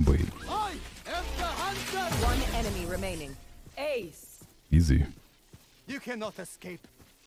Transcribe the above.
Wait. I am the hunter. One enemy remaining. Ace. Easy. You cannot escape